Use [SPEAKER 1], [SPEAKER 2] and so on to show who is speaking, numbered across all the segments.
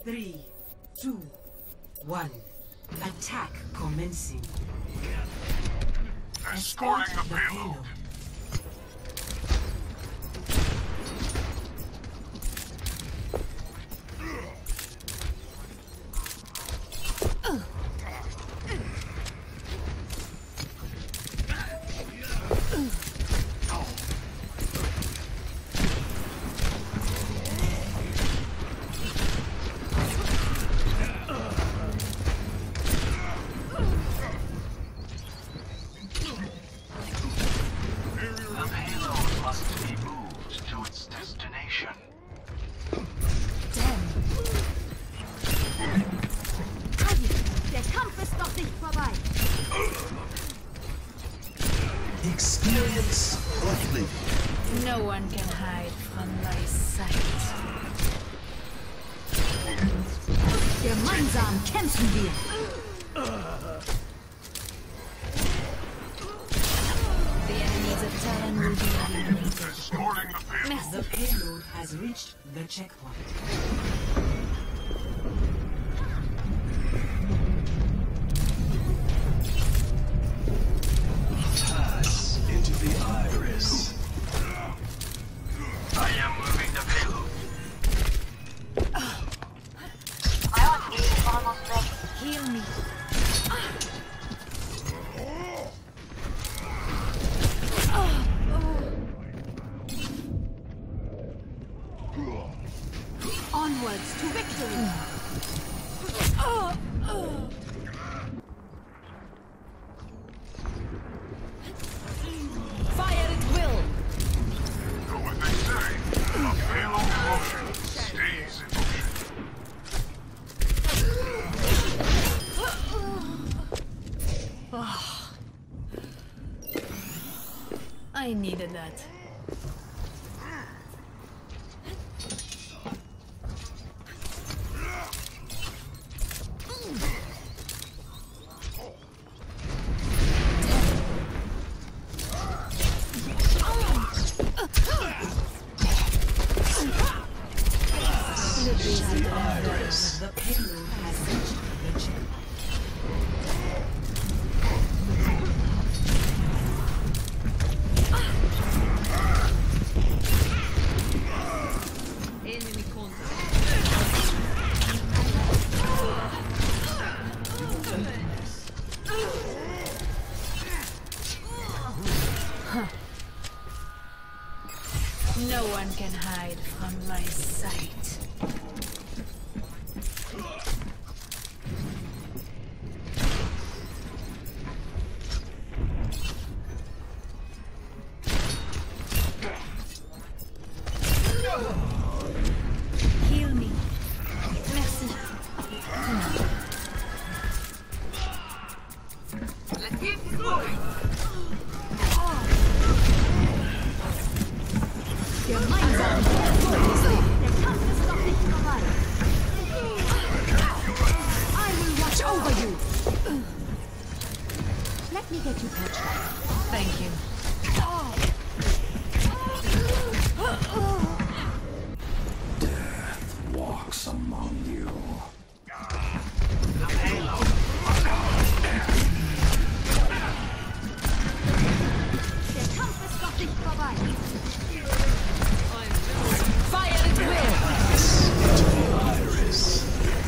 [SPEAKER 1] 3, 2, 1. Attack commencing.
[SPEAKER 2] Escorting the payload.
[SPEAKER 3] Experience of
[SPEAKER 4] No one can hide from my sight.
[SPEAKER 5] Gemeinsam kämpfen wir.
[SPEAKER 4] The enemies of Talon will be eliminated.
[SPEAKER 2] Escorting the payload.
[SPEAKER 1] The payload has reached the checkpoint.
[SPEAKER 3] into the iris.
[SPEAKER 2] I am moving the payload.
[SPEAKER 6] Ion is almost ready.
[SPEAKER 4] Heal me.
[SPEAKER 5] Onwards to victory.
[SPEAKER 4] Fire at will.
[SPEAKER 2] Do what they say. A payload in motion stays in motion.
[SPEAKER 4] I needed that.
[SPEAKER 1] The payload has reached the checkpoint.
[SPEAKER 4] Enemy contact. No one can hide from my sight. Heal me. Merci.
[SPEAKER 2] Let's keep this moving.
[SPEAKER 5] Gemeinsam der Kampf ist noch nicht vorbei. I will watch over you. Let me get you patched up.
[SPEAKER 4] Thank you.
[SPEAKER 3] Walks among you.
[SPEAKER 2] The payload.
[SPEAKER 5] Der Kampf ist noch nicht vorbei.
[SPEAKER 4] Fire at will.
[SPEAKER 3] Into the iris.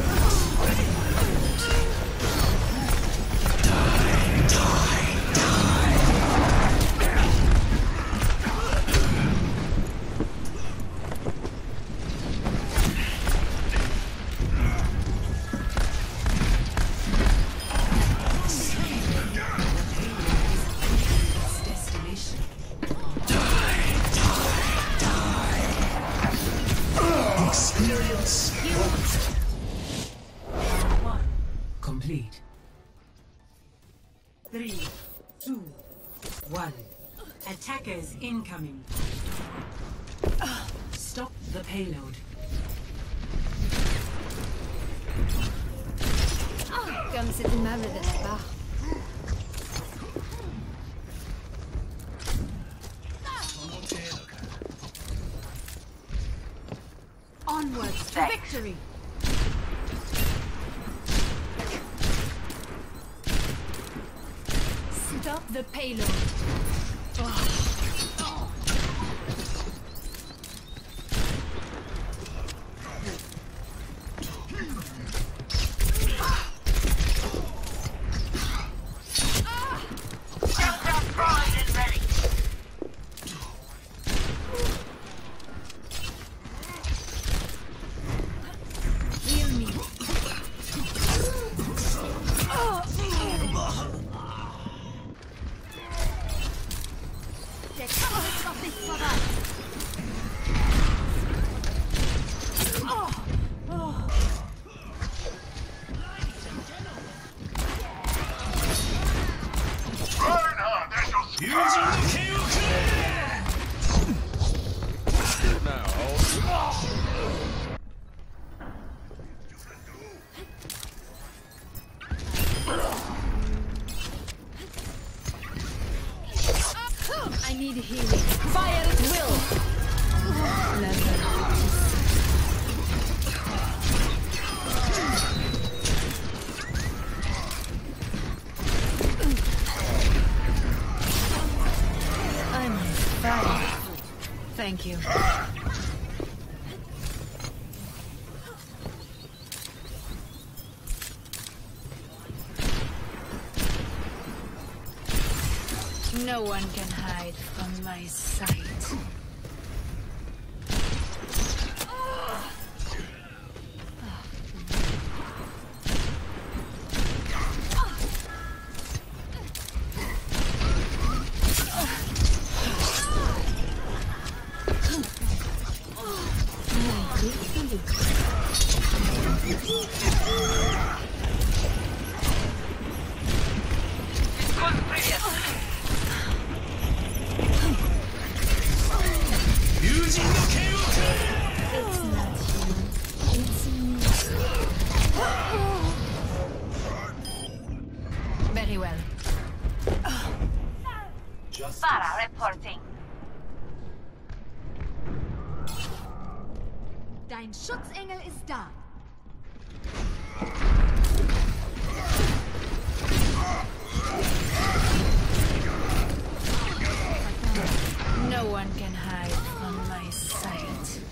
[SPEAKER 1] Destination.
[SPEAKER 3] Experience
[SPEAKER 1] One. Complete. 3, 2, 1. Attackers incoming. Stop the payload.
[SPEAKER 5] Comme c'est aimable de ta part. Onwards to victory.
[SPEAKER 4] The payload.
[SPEAKER 5] Der Kampf ist noch nicht vorbei.
[SPEAKER 2] Reinhard, that's your
[SPEAKER 4] I need healing. Fire at will. I'm on fire. Thank you. No one can hide from my sight. Very well.
[SPEAKER 6] Farah reporting.
[SPEAKER 5] Dein Schutzengel ist da.
[SPEAKER 4] No one can hide from my sight.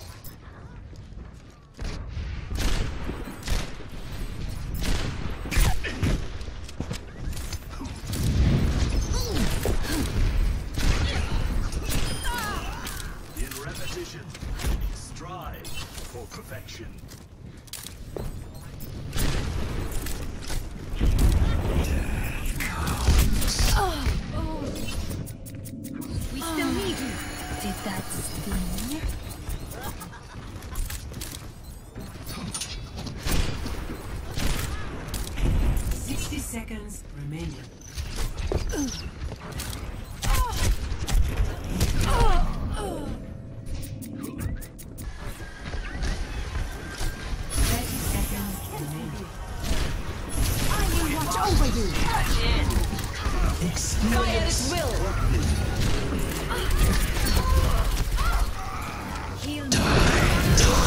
[SPEAKER 3] In repetition, strive for perfection.
[SPEAKER 5] We still need you.
[SPEAKER 4] Did that sting?
[SPEAKER 1] 60 seconds remaining. 30 seconds remaining.
[SPEAKER 5] I will watch over you.
[SPEAKER 4] Fire at will. Heal me.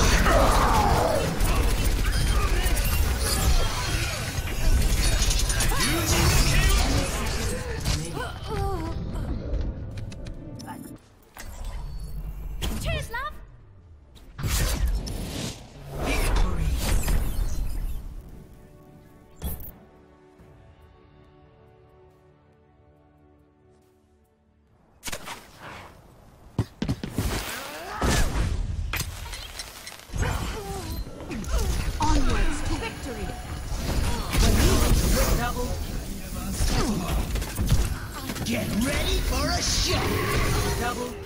[SPEAKER 5] Cheers, love.
[SPEAKER 1] Victory.
[SPEAKER 5] Onwards to victory.
[SPEAKER 1] Double.
[SPEAKER 7] Get ready for a shot!
[SPEAKER 1] Double